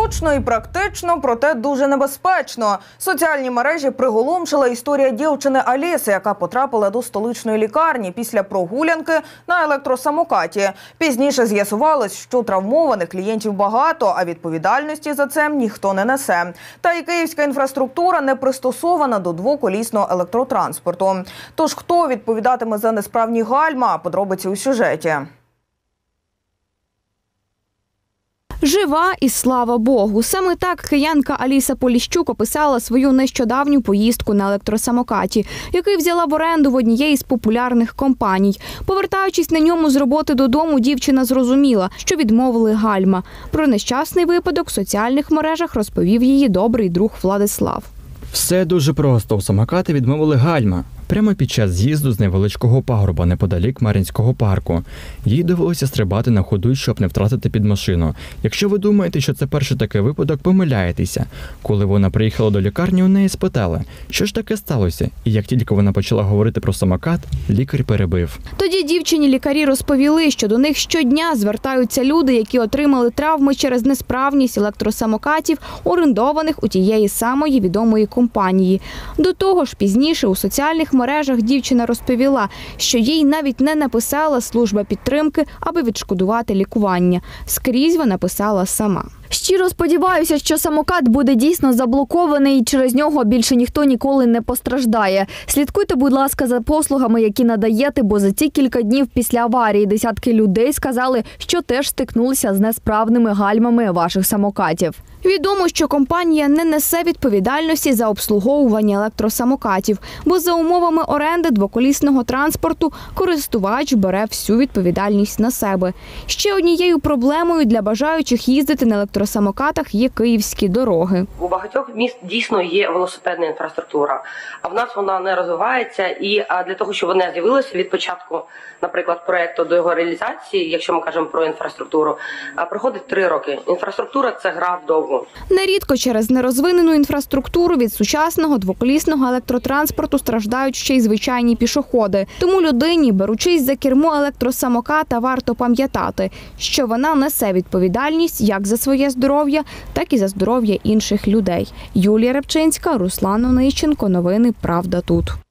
Зручно і практично, проте дуже небезпечно. Соціальні мережі приголомшила історія дівчини Аліси, яка потрапила до столичної лікарні після прогулянки на електросамокаті. Пізніше з'ясувалось, що травмованих клієнтів багато, а відповідальності за це ніхто не несе. Та й київська інфраструктура не пристосована до двоколісного електротранспорту. Тож хто відповідатиме за несправні гальма? Подробиці у сюжеті. Жива і слава Богу. Саме так киянка Аліса Поліщук описала свою нещодавню поїздку на електросамокаті, який взяла в оренду в однієї з популярних компаній. Повертаючись на ньому з роботи додому, дівчина зрозуміла, що відмовили гальма. Про нещасний випадок в соціальних мережах розповів її добрий друг Владислав. Все дуже просто. У самокати відмовили гальма. Прямо під час з'їзду з невеличкого пагорба неподалік Мар'їнського парку. Їй довелося стрибати на ходу, щоб не втратити під машину. Якщо ви думаєте, що це перший такий випадок, помиляєтеся. Коли вона приїхала до лікарні, у неї спитали, що ж таке сталося. І як тільки вона почала говорити про самокат, лікар перебив. Тоді дівчині лікарі розповіли, що до них щодня звертаються люди, які отримали травми через несправність електросамокатів, орендованих у тієї самої відомої компанії. До того ж, пізніше у соціальних мережах дівчина розповіла, що їй навіть не написала служба підтримки, аби відшкодувати лікування. Скрізь вона писала сама. Щиро сподіваюся, що самокат буде дійсно заблокований і через нього більше ніхто ніколи не постраждає. Слідкуйте, будь ласка, за послугами, які надаєте, бо за ці кілька днів після аварії десятки людей сказали, що теж стикнулися з несправними гальмами ваших самокатів. Відомо, що компанія не несе відповідальності за обслуговування електросамокатів, бо за умовами оренди двоколісного транспорту користувач бере всю відповідальність на себе. Ще однією проблемою для бажаючих їздити на електросамокатах є київські дороги. У багатьох міст дійсно є велосипедна інфраструктура, а в нас вона не розвивається. І для того, щоб вона з'явилася від початку, наприклад, проєкту до його реалізації, якщо ми кажемо про інфраструктуру, проходить 3 роки. Інфраструктура – це гра вдовго. Нерідко через нерозвинену інфраструктуру від сучасного двоколісного електротранспорту страждають ще й звичайні пішоходи. Тому людині, беручись за кермо електросамоката, варто пам'ятати, що вона несе відповідальність як за своє здоров'я, так і за здоров'я інших людей. Юлія Репчинська, Руслан Онищенко. Новини «Правда тут».